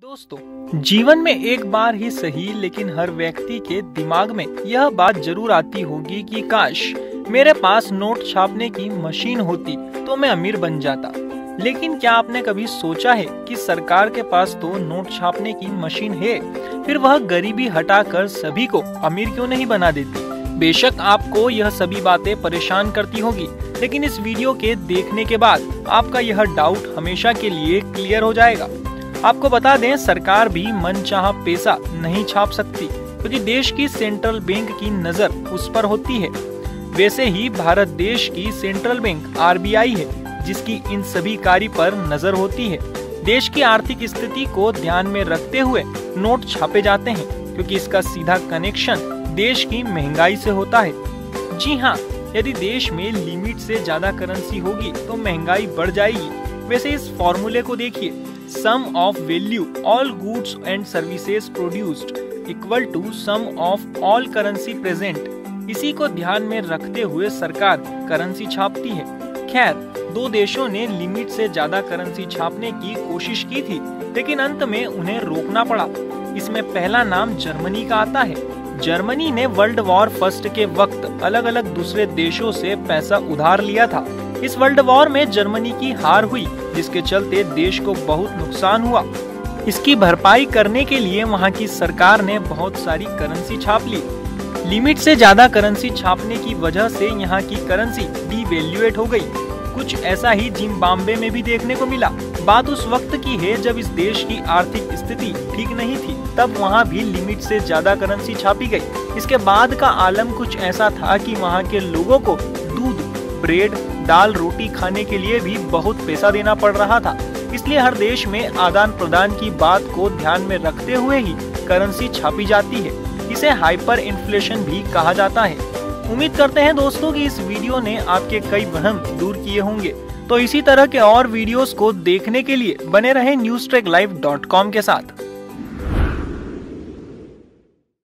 दोस्तों, जीवन में एक बार ही सही लेकिन हर व्यक्ति के दिमाग में यह बात जरूर आती होगी कि काश मेरे पास नोट छापने की मशीन होती तो मैं अमीर बन जाता। लेकिन क्या आपने कभी सोचा है कि सरकार के पास तो नोट छापने की मशीन है, फिर वह गरीबी हटाकर सभी को अमीर क्यों नहीं बना देती? बेशक आपको यह सभी बातें परेशान करती होगी, लेकिन इस वीडियो के देखने के बाद आपका यह डाउट हमेशा के लिए क्लियर हो जाएगा। आपको बता दें, सरकार भी मनचाहा पैसा नहीं छाप सकती क्योंकि देश की सेंट्रल बैंक की नजर उस पर होती है। वैसे ही भारत देश की सेंट्रल बैंक आरबीआई है जिसकी इन सभी कार्य पर नजर होती है। देश की आर्थिक स्थिति को ध्यान में रखते हुए नोट छापे जाते हैं क्योंकि इसका सीधा कनेक्शन देश की महंगाई से होता है। जी हाँ, यदि देश में लिमिट से ज्यादा करेंसी होगी तो महंगाई बढ़ जाएगी। वैसे इस फॉर्मूले को देखिए, sum of value all goods and services produced equal to sum of all currency present। इसी को ध्यान में रखते हुए सरकार करेंसी छापती है। खैर, दो देशों ने लिमिट से ज्यादा करेंसी छापने की कोशिश की थी, लेकिन अंत में उन्हें रोकना पड़ा। इसमें पहला नाम जर्मनी का आता है। जर्मनी ने वर्ल्ड वॉर फर्स्ट के वक्त अलग अलग दूसरे देशों से पैसा उधार लिया था। इस वर्ल्ड वॉर में जर्मनी की हार हुई, जिसके चलते देश को बहुत नुकसान हुआ। इसकी भरपाई करने के लिए वहां की सरकार ने बहुत सारी करेंसी छाप ली। लिमिट से ज्यादा करेंसी छापने की वजह से यहाँ की करेंसी डिवैल्यूएट हो गई। कुछ ऐसा ही जिम्बाब्वे में भी देखने को मिला। बात उस वक्त की है जब इस देश की आर्थिक स्थिति ठीक नहीं थी, तब वहाँ भी लिमिट से ज्यादा करेंसी छापी गई। इसके बाद का आलम कुछ ऐसा था कि वहाँ के लोगों को दूध, ब्रेड, दाल, रोटी खाने के लिए भी बहुत पैसा देना पड़ रहा था। इसलिए हर देश में आदान प्रदान की बात को ध्यान में रखते हुए ही करेंसी छापी जाती है। इसे हाइपर इन्फ्लेशन भी कहा जाता है। उम्मीद करते हैं दोस्तों कि इस वीडियो ने आपके कई वहम दूर किए होंगे। तो इसी तरह के और वीडियोस को देखने के लिए बने रहें newstracklive.com के साथ।